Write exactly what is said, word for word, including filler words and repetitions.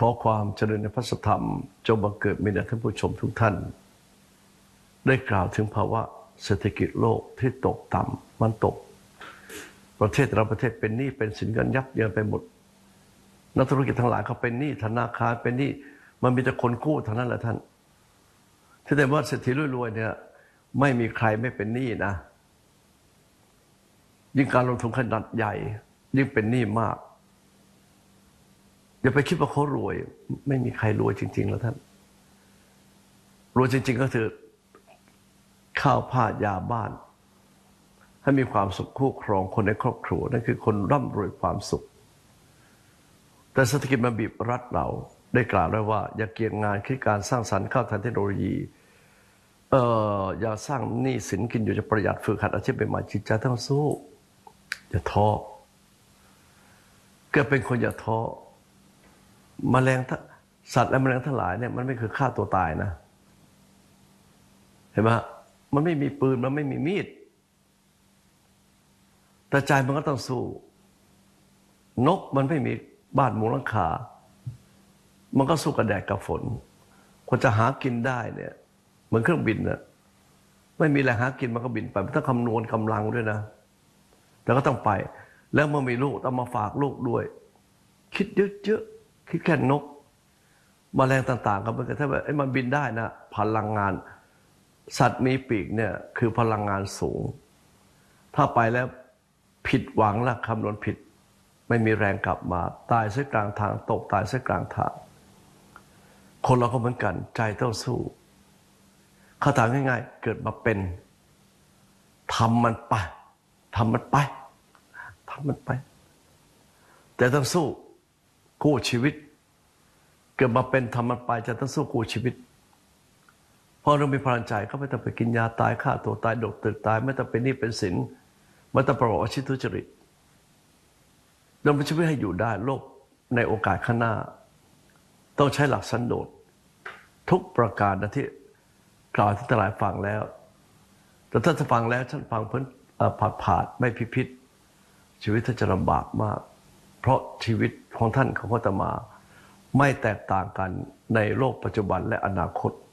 ขอความเจริญในพระธรรมจงบังเกิดมีแด่ท่านผู้ชมทุกท่านได้กล่าวถึงภาวะเศรษฐกิจโลกที่ตกต่ำมันตกประเทศแต่ละประเทศเป็นหนี้เป็นสินกันยับเยินไปหมดนักธุรกิจทั้งหลายเขาเป็นหนี้ธนาคารเป็นหนี้มันมีแต่คนกู้เท่านั้นแหละท่านที่แต่ว่าเศรษฐีรวยๆเนี่ยไม่มีใครไม่เป็นหนี้นะยิ่งการลงทุนขนาดใหญ่ยิ่งเป็นหนี้มากอย่าไปคิดว่าเขารวยไม่มีใครรวยจริงๆแล้วท่านรวยจริงๆก็คือข้าวผ้ายาบ้านให้มีความสุขคู่ครองคนในครอบครัวนั่นคือคนร่ำรวยความสุขแต่เศรษฐกิจมันบีบรัดเราได้กล่าวไว้ว่าอย่าเกียจงานคิดการสร้างสรรค์เข้าทันเทคโนโลยีเอ่ออย่าสร้างหนี้สินกินอยู่จะประหยัดฝึกหัดอาชีพใหม่ๆจิตใจต้องสู้อย่าท้อเกิดเป็นคนอย่าท้อแมลงสัตว์และแมลงทั้งหลายเนี่ยมันไม่คือฆ่าตัวตายนะเห็นไหมมันไม่มีปืนมันไม่มีมีดแต่ใจมันก็ต้องสู้นกมันไม่มีบ้านมุงหลังคามันก็สู้กับแดดกับฝนคนจะหากินได้เนี่ยเหมือนเครื่องบินน่ะไม่มีแหล่งหากินมันก็บินไปมันต้องคำนวณกำลังด้วยนะแต่ก็ต้องไปแล้วเมื่อมีลูกต้องมาฝากลูกด้วยคิดเยอะๆคิดแค่นกแมลงต่างๆก็เป็นกันถ้าแบบไอ้มันบินได้นะพลังงานสัตว์มีปีกเนี่ยคือพลังงานสูงถ้าไปแล้วผิดหวังละคำนวณผิดไม่มีแรงกลับมาตายเสียกลางทางตกตายเสียกลางทางคนเราก็เหมือนกันใจต้องสู้คาถาง่ายๆเกิดมาเป็นทำมันไปทำมันไปทำมันไปแต่ต้องสู้กู้ชีวิตเกิดมาเป็นทำมันไปจะต้องสู้กู้ชีวิตพอเรามีพลังใจก็ไม่ต้องไปกินยาตายฆ่าตัวตายโดดตึกตายไม่ต้องเป็นหนี้เป็นสินไม่ต้องประกอบอาชีพทุจริตดำรงชีวิตให้อยู่ได้โลกในโอกาสข้างหน้าต้องใช้หลักสันโดษทุกประการนะที่กล่าวที่ตลาดฟังแล้วแต่ถ้าจะฟังแล้วฉันฟังเพิ่นผัดผาดไม่พิพิธชีวิตท่านจะลำบากมากเพราะชีวิตของท่านของอาตมาไม่แตกต่างกันในโลกปัจจุบันและอนาคต